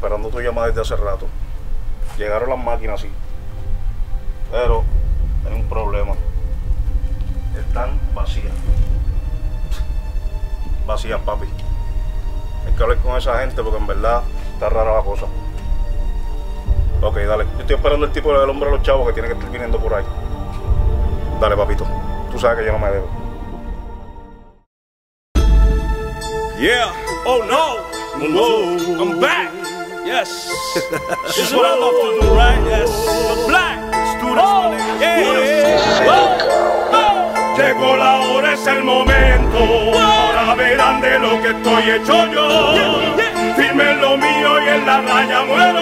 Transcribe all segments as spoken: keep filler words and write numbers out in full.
esperando tu llamada desde hace rato. Llegaron las máquinas, sí. Pero hay un problema. Están vacías. Vacías, papi. Hay que hablar con esa gente porque en verdad está rara la cosa. Ok, dale. Yo estoy esperando el tipo del hombre de los chavos que tiene que estar viniendo por ahí. Dale, papito. Tú sabes que yo no me debo. Yeah. Oh no. Whoa. I'm back. Yes. This is what I love to do, right? Yes. The black students, oh, my nigga. Yeah. Oh. Oh. Llegó la hora, es el momento. Oh. Ahora verán de lo que estoy hecho yo. Yeah. Yeah. Firme en lo mío y en la raya muero.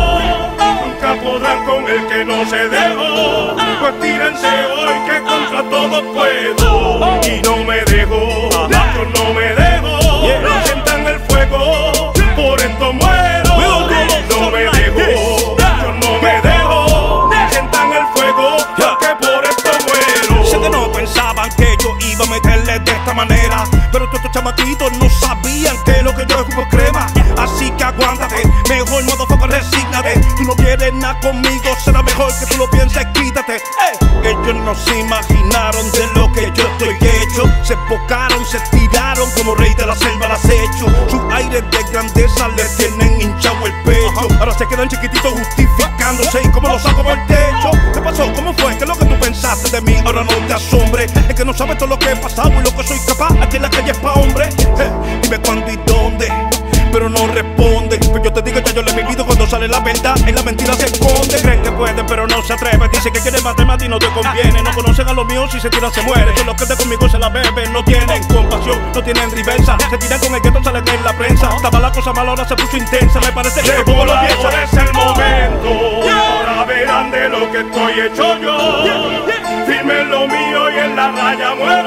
Oh. Nunca podrán con el que no se dejó. Oh. Pues tírense hoy que contra todos puedo. Oh. Y no me dejo. Oh. Yo no me dejo. Yeah. No sientan el fuego. Yeah. Por esto muero. No me dejo, yo no me dejo. Sientan el fuego, que por esto muero. Sé que no pensaban que yo iba a meterle de esta manera, pero todos estos chamaquitos no sabían que lo que yo es por crema. Así que aguántate, mejor motherfucker, resígnate. Tú no quieres nada conmigo, será mejor que tú lo pienses, quítate. Ey, ellos no se imaginaron de lo que yo estoy hecho. Se enfocaron, se tiraron como rey de la selva al acecho. Sus aires de grandeza les tienen hinchado el pecho. Ahora se quedan chiquititos justificándose y como lo saco por el techo. ¿Qué pasó? ¿Cómo fue? ¿Qué es lo que tú pensaste de mí? Ahora no te asombre. Es que no sabes todo lo que he pasado y lo que soy capaz. Aquí en la calle es pa' hombre. Eh, dime cuándo y dónde, pero no responde. Pues yo te digo, ya yo le he vivido cuando sale la verdad. En la mentira se esconde. Creen que pueden, pero no se atreven. Dicen que quieren matarme a ti, no te conviene. No conocen a los míos, si se tiran se mueren. Todos los que estén conmigo se la beben. No tienen compasión, no tienen reversa. Se tiran con el gueto, salen en la prensa. Estaba la cosa mala, ahora se puso intensa. Me parece que llegó la hora, es el momento. Ahora verán de lo que estoy hecho yo. Firme en lo mío y en la raya muero.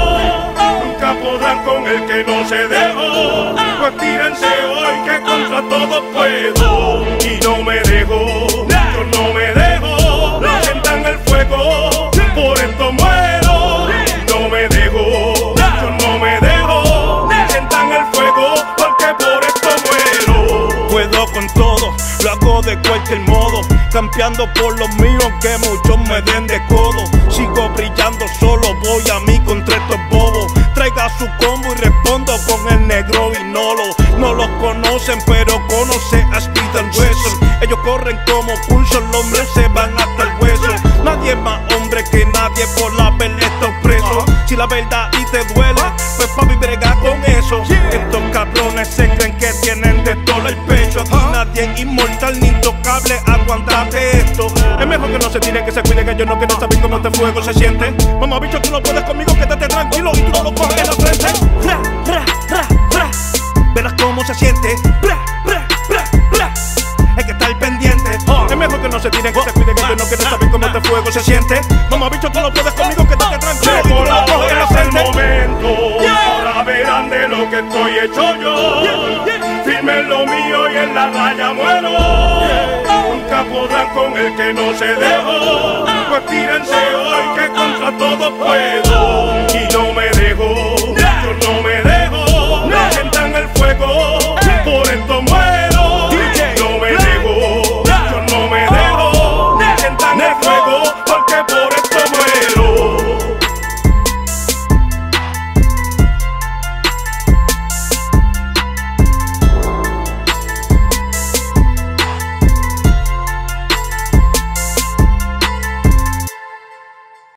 Nunca podrán con el que no se dejó. Pues tírense hoy que contra todos puedo. Y no me dejo, yo no me dejo. Sientan el fuego, por esto muero. No me dejo, yo no me dejo. Sientan el fuego, porque por esto muero. Puedo con todo, lo hago de cualquier modo. Campeando por los míos, que muchos me den de codo. Sigo brillando solo, voy a mí contra estos bobos. Traiga su combo y respondo con el negro y Nolo. No los conocen, pero conoce a Speed Wesson. Ellos corren como pulso, los hombres se van hasta el hueso. Nadie es más hombre que nadie por la verdad estos presos. Si la verdad y te duele, pues papi brega con eso. Estos cabrones se creen que tienen de todo el pecho. Aquí nadie es inmortal ni intocable, aguantate esto. Es mejor que no se tiren, que se cuiden, que yo no quiero saber cómo este fuego se siente. Mamá bicho, tú no puedes conmigo, quédate tranquilo y tú no lo coges en la frente. Ra, ra, ra, ra. Verás cómo se siente. Ra, ra, ra, ra. Hay que estar pendiente. Oh. Es mejor que no se tiren, que se cuiden, que yo no quiero saber cómo este fuego se siente. Mamá bicho, tú no puedes conmigo, quédate tranquilo y tú no lo coges en la frente. Es el momento. Yeah. Ahora verán de lo que estoy hecho yo. Yeah. Yeah. Firme en lo mío y en la raya muero. Yeah. Nunca podrán con el que no se dejó. Pues tírense hoy que contra todos puedo.